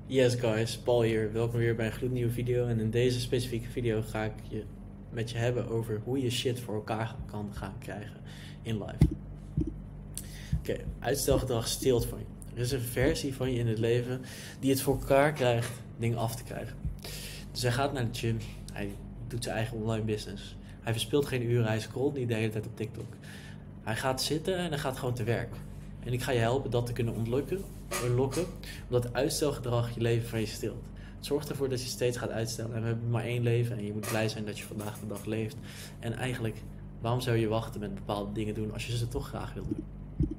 Yes guys, Paul hier. Welkom weer bij een gloednieuwe video. En in deze specifieke video ga ik met je hebben over hoe je shit voor elkaar kan gaan krijgen in life. Oké, uitstelgedrag steelt van je. Er is een versie van je in het leven die het voor elkaar krijgt dingen af te krijgen. Dus hij gaat naar de gym, hij doet zijn eigen online business. Hij verspilt geen uren, hij scrolt niet de hele tijd op TikTok. Hij gaat zitten en hij gaat gewoon te werk. En ik ga je helpen dat te kunnen unlocken, omdat uitstelgedrag je leven van je steelt. Het zorgt ervoor dat je steeds gaat uitstellen. En we hebben maar één leven en je moet blij zijn dat je vandaag de dag leeft. En eigenlijk, waarom zou je wachten met bepaalde dingen doen als je ze toch graag wil doen?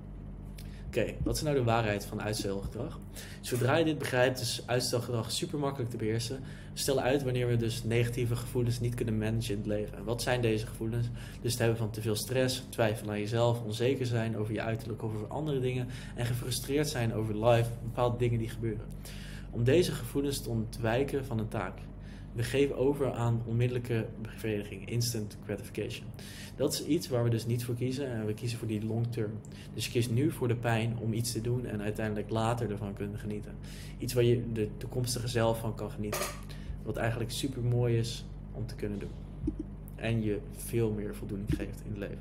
Oké, wat is nou de waarheid van uitstelgedrag? Zodra je dit begrijpt, is uitstelgedrag super makkelijk te beheersen. We stellen uit wanneer we dus negatieve gevoelens niet kunnen managen in het leven. En wat zijn deze gevoelens? Dus het hebben van te veel stress, twijfel aan jezelf, onzeker zijn over je uiterlijk of over andere dingen en gefrustreerd zijn over life, bepaalde dingen die gebeuren. Om deze gevoelens te ontwijken van een taak. We geven over aan onmiddellijke bevrediging, instant gratification. Dat is iets waar we dus niet voor kiezen en we kiezen voor die long term. Dus je kiest nu voor de pijn om iets te doen en uiteindelijk later ervan kunnen genieten. Iets waar je de toekomstige zelf van kan genieten. Wat eigenlijk super mooi is om te kunnen doen. En je veel meer voldoening geeft in het leven.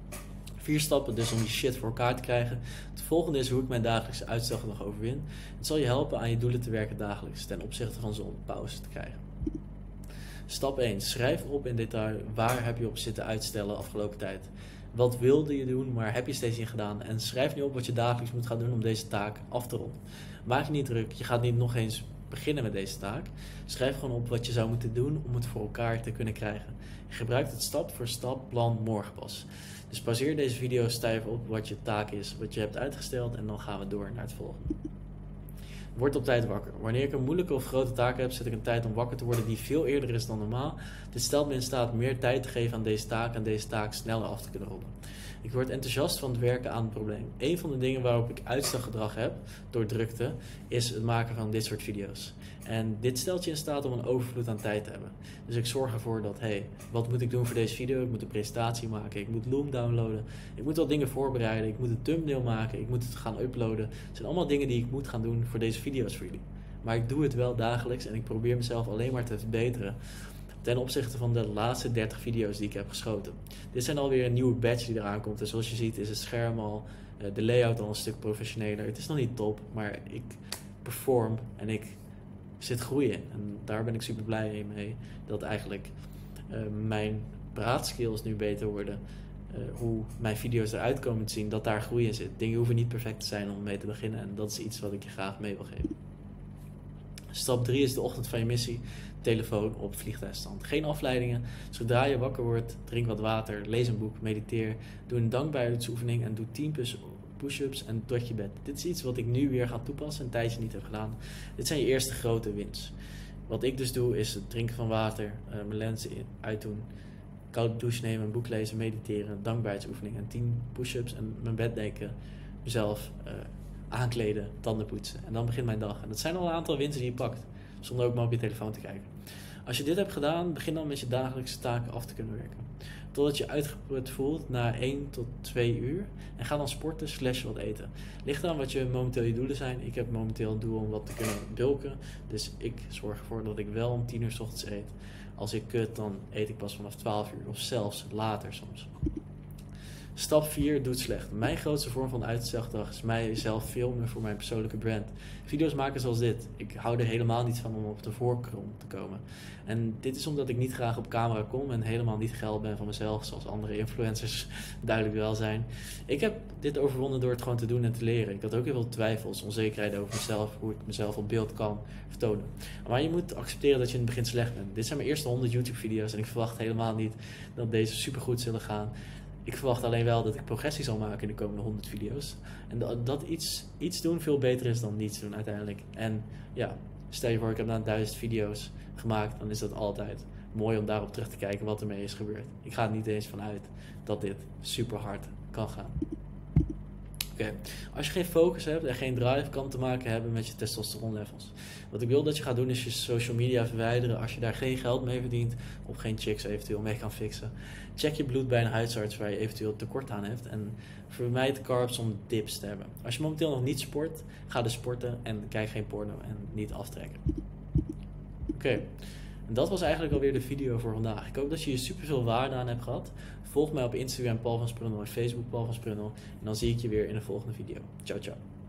4 stappen dus om je shit voor elkaar te krijgen. Het volgende is hoe ik mijn dagelijkse uitstelgedrag overwin. Het zal je helpen aan je doelen te werken dagelijks ten opzichte van zo'n pauze te krijgen. Stap 1. Schrijf op in detail waar heb je op zitten uitstellen afgelopen tijd. Wat wilde je doen, maar heb je steeds niet gedaan? En schrijf nu op wat je dagelijks moet gaan doen om deze taak af te ronden. Maak je niet druk, je gaat niet nog eens beginnen met deze taak. Schrijf gewoon op wat je zou moeten doen om het voor elkaar te kunnen krijgen. Je gebruikt het stap voor stap plan morgen pas. Dus pauzeer deze video, stijf op wat je taak is, wat je hebt uitgesteld en dan gaan we door naar het volgende. Word op tijd wakker. Wanneer ik een moeilijke of grote taak heb, zet ik een tijd om wakker te worden die veel eerder is dan normaal. Dit stelt me in staat meer tijd te geven aan deze taak en deze taak sneller af te kunnen ronden. Ik word enthousiast van het werken aan het probleem. Een van de dingen waarop ik uitstelgedrag heb, door drukte, is het maken van dit soort video's. En dit stelt je in staat om een overvloed aan tijd te hebben. Dus ik zorg ervoor dat, wat moet ik doen voor deze video? Ik moet een presentatie maken, ik moet Loom downloaden, ik moet wat dingen voorbereiden, ik moet een thumbnail maken, ik moet het gaan uploaden. Het zijn allemaal dingen die ik moet gaan doen voor deze video's voor jullie. Maar ik doe het wel dagelijks en ik probeer mezelf alleen maar te verbeteren ten opzichte van de laatste 30 video's die ik heb geschoten. Dit zijn alweer een nieuwe batch die eraan komt. En zoals je ziet is het scherm al, de layout al een stuk professioneler. Het is nog niet top, maar ik perform en ik zit groeien. En daar ben ik super blij mee. Dat eigenlijk mijn praatskills nu beter worden. Hoe mijn video's eruit komen te zien, dat daar groei in zit. Dingen hoeven niet perfect te zijn om mee te beginnen. En dat is iets wat ik je graag mee wil geven. Stap 3 is de ochtend van je missie. Telefoon op vliegtuigstand. Geen afleidingen. Zodra je wakker wordt, drink wat water, lees een boek, mediteer. Doe een dankbaarheidsoefening en doe 10 push-ups en tot je bed. Dit is iets wat ik nu weer ga toepassen, een tijdje niet heb gedaan. Dit zijn je eerste grote wins. Wat ik dus doe is het drinken van water, mijn lenzen uitdoen, koude douche nemen, een boek lezen, mediteren, dankbaarheidsoefening en 10 push-ups en mijn bed dekken, mezelf aankleden, tanden poetsen. En dan begint mijn dag. En dat zijn al een aantal winsten die je pakt, zonder ook maar op je telefoon te kijken. Als je dit hebt gedaan, begin dan met je dagelijkse taken af te kunnen werken. Totdat je uitgeput voelt na 1 tot 2 uur. En ga dan sporten / wat eten. Ligt aan wat je momenteel je doelen zijn. Ik heb momenteel een doel om wat te kunnen bulken. Dus ik zorg ervoor dat ik wel om 10 uur 's ochtends eet. Als ik kut, dan eet ik pas vanaf 12 uur. Of zelfs later soms. Stap 4 doet slecht. Mijn grootste vorm van uitstelgedrag is mijzelf filmen voor mijn persoonlijke brand. Video's maken zoals dit. Ik hou er helemaal niet van om op de voorgrond te komen. En dit is omdat ik niet graag op camera kom en helemaal niet geil ben van mezelf, zoals andere influencers duidelijk wel zijn. Ik heb dit overwonnen door het gewoon te doen en te leren. Ik had ook heel veel twijfels, onzekerheden over mezelf, hoe ik mezelf op beeld kan vertonen. Maar je moet accepteren dat je in het begin slecht bent. Dit zijn mijn eerste 100 YouTube video's en ik verwacht helemaal niet dat deze supergoed zullen gaan. Ik verwacht alleen wel dat ik progressie zal maken in de komende 100 video's. En dat iets doen veel beter is dan niets doen uiteindelijk. En ja, stel je voor ik heb nou 1000 video's gemaakt, dan is dat altijd mooi om daarop terug te kijken wat ermee is gebeurd. Ik ga er niet eens van uit dat dit super hard kan gaan. Oké. Als je geen focus hebt en geen drive, kan het te maken hebben met je testosteron levels. Wat ik wil dat je gaat doen is je social media verwijderen als je daar geen geld mee verdient of geen chicks eventueel mee kan fixen. Check je bloed bij een huisarts waar je eventueel tekort aan hebt en vermijd carbs om dips te hebben. Als je momenteel nog niet sport, ga dus sporten en kijk geen porno en niet aftrekken. Oké. En dat was eigenlijk alweer de video voor vandaag. Ik hoop dat je hier super veel waarde aan hebt gehad. Volg mij op Instagram Paul van Sprundel en Facebook Paul van Sprundel. En dan zie ik je weer in de volgende video. Ciao, ciao.